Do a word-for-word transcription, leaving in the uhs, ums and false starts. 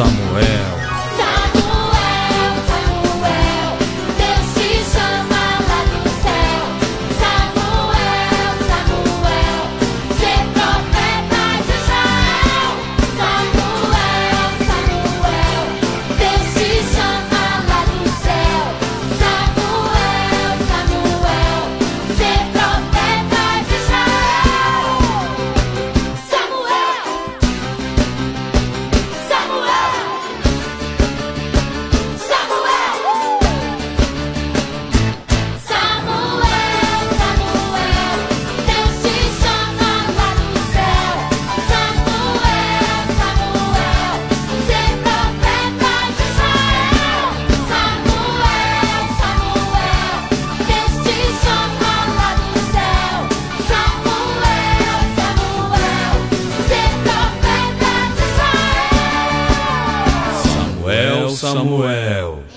Samuel. Samuel, Samuel, Deus te chama lá do céu. Samuel, Samuel, ser profeta de Israel. Samuel, Samuel, Deus te chama lá do céu. Samuel, Samuel, ser profeta de Israel. Samuel, Samuel, Samuel, Samuel, Samuel, Deus te chama lá do céu. Samuel, Samuel, ser profeta de Israel. Samuel, Samuel, Deus te chama lá do céu. Samuel, Samuel, ser profeta de Israel. Samuel, Samuel.